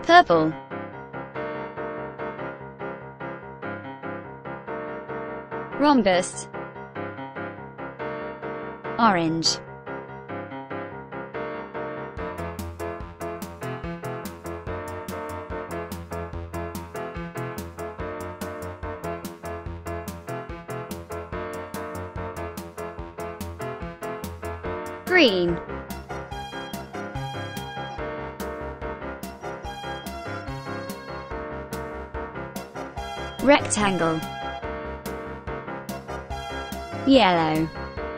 purple, rhombus, orange, green, rectangle, yellow,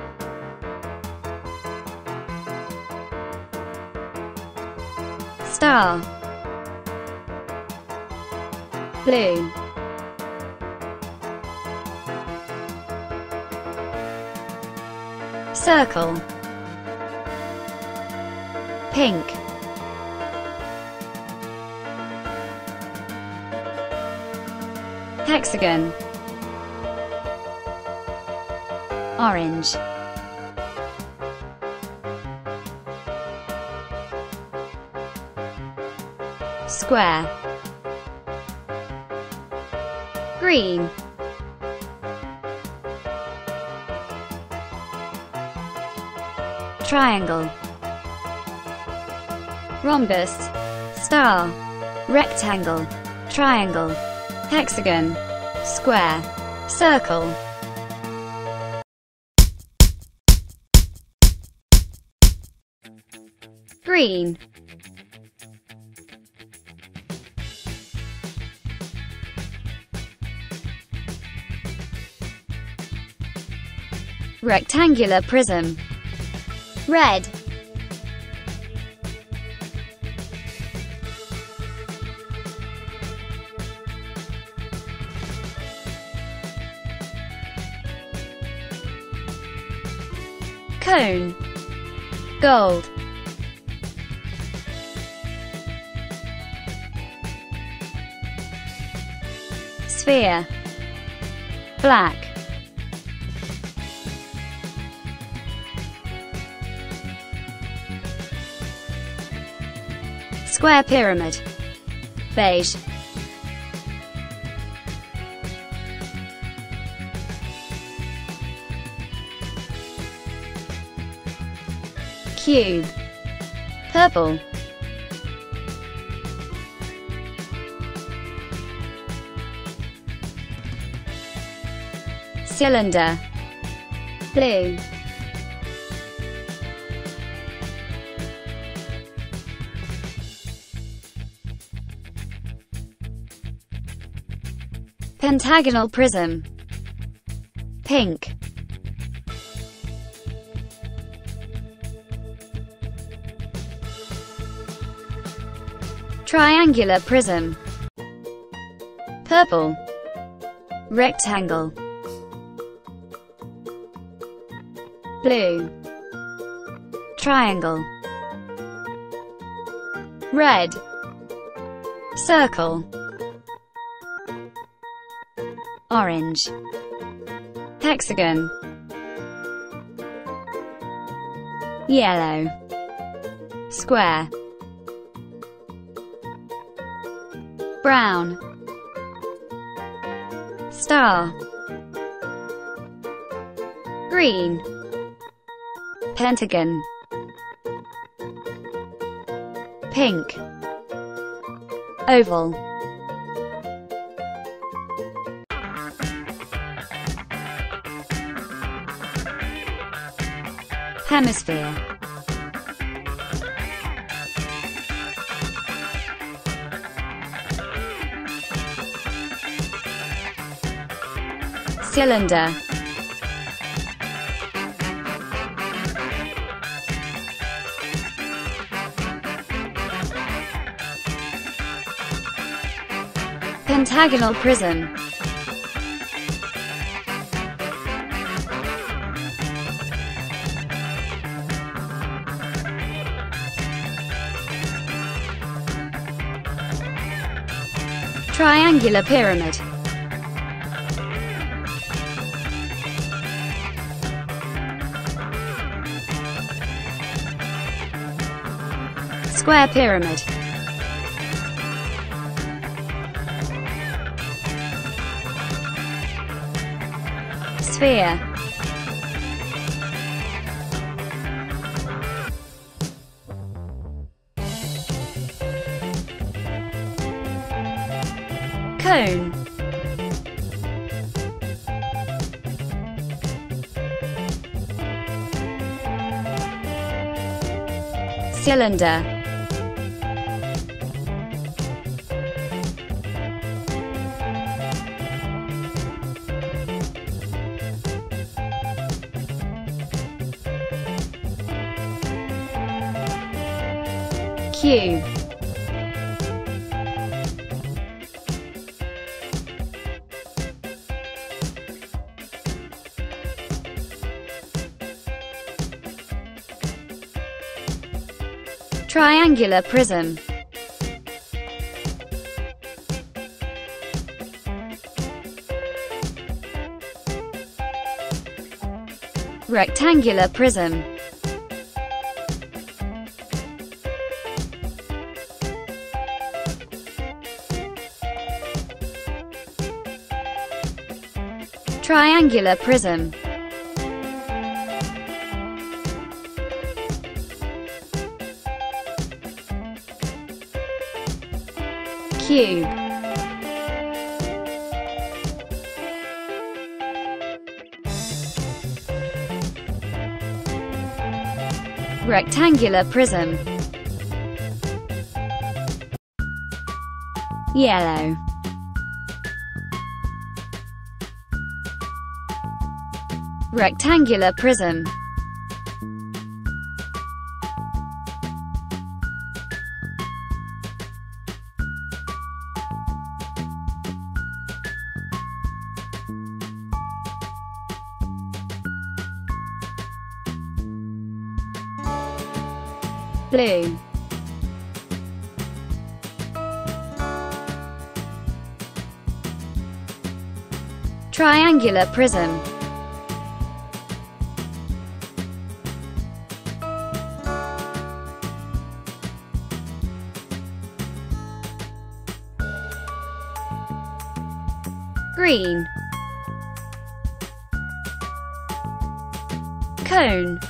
star, blue, circle, pink, hexagon, orange, square, green, triangle, rhombus, star, rectangle, triangle, hexagon, square, circle. Green, rectangular prism, red, cone, gold, sphere, black, square pyramid, beige, cube, purple, cylinder, blue, pentagonal prism, pink, triangular prism, purple, rectangle, blue, triangle, red, circle, orange, hexagon, yellow, square, brown, star, green, pentagon, pink, oval, hemisphere, cylinder, pentagonal prism, triangular pyramid, square pyramid, sphere, cone, cylinder, cube, triangular prism, rectangular prism, triangular prism, cube, rectangular prism, yellow, rectangular prism, blue, triangular prism, green, cone,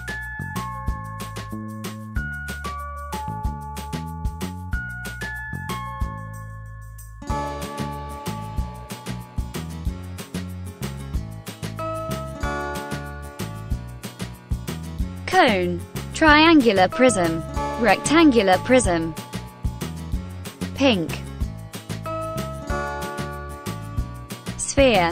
cone, triangular prism, rectangular prism, pink, sphere,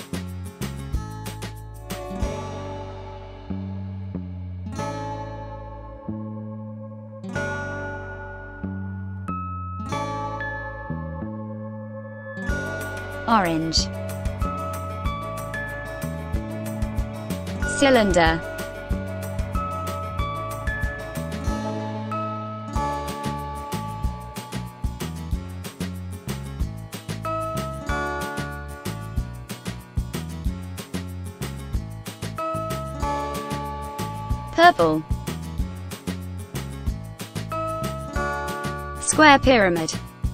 orange, cylinder, purple, square pyramid,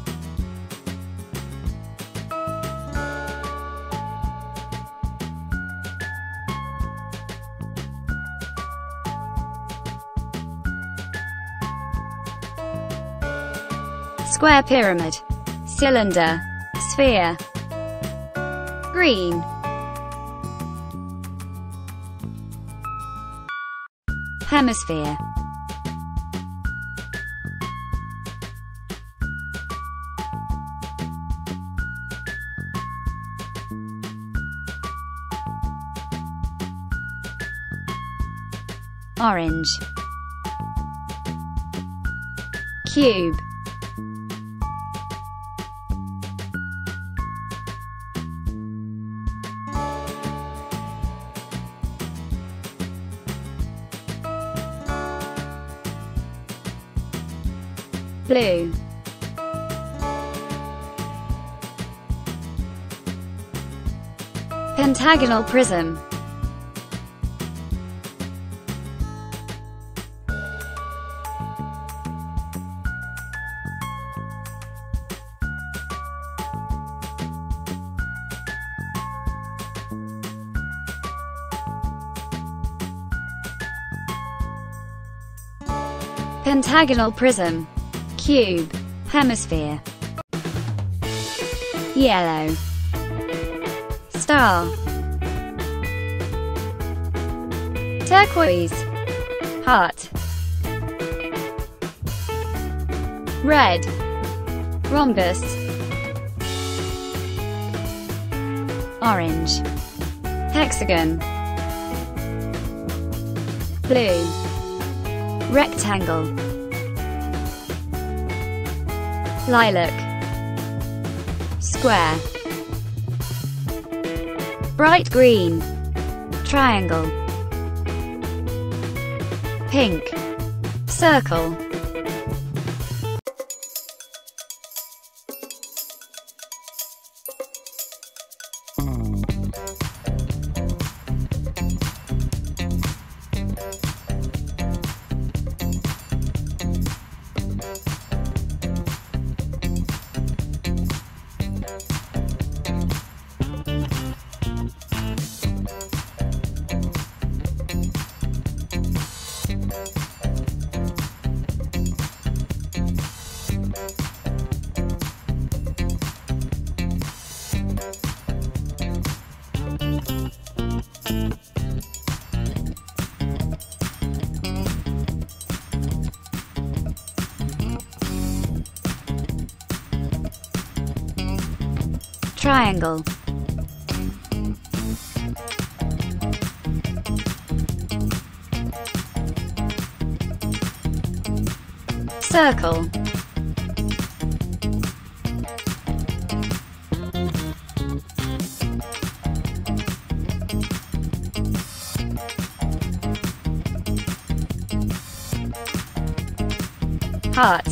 square pyramid, cylinder, sphere, green, hemisphere, orange, cube, blue, pentagonal prism, pentagonal prism, cube, hemisphere, yellow, star, turquoise, heart, red, rhombus, orange, hexagon, blue, rectangle, lilac, square, bright green, triangle, pink, circle, triangle, circle, heart,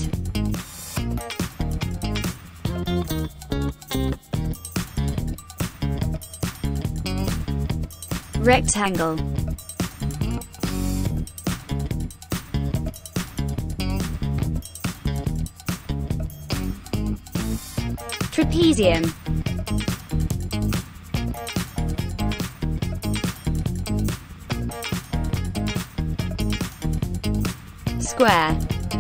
rectangle, trapezium, square,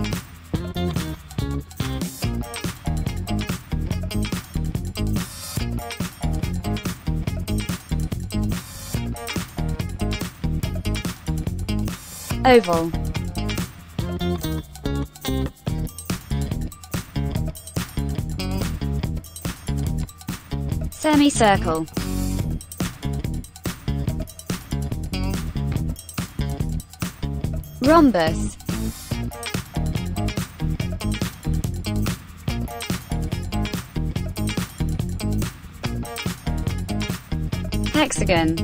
oval, semicircle, rhombus, hexagon,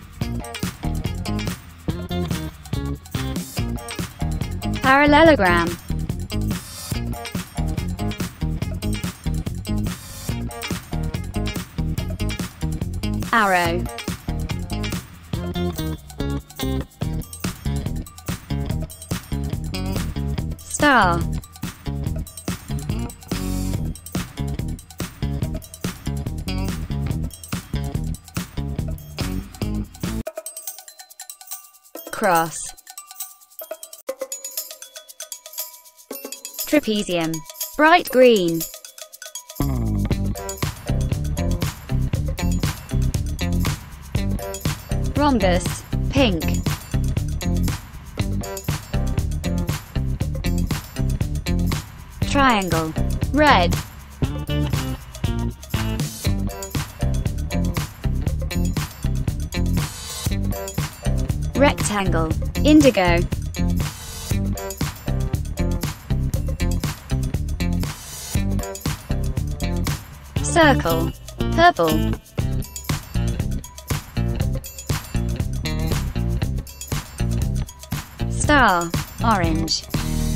parallelogram, arrow, star, cross, trapezium, bright green, rhombus, pink, triangle, red, rectangle, indigo, circle, purple, star, orange,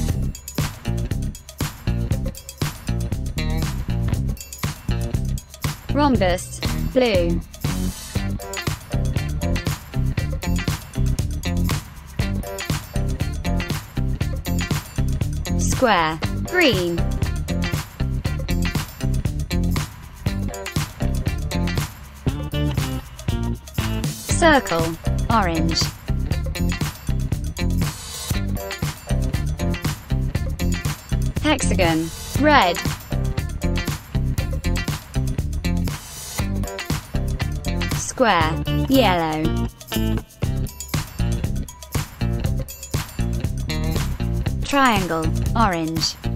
rhombus, blue, square, green, circle, orange, hexagon, red, square, yellow, triangle, orange,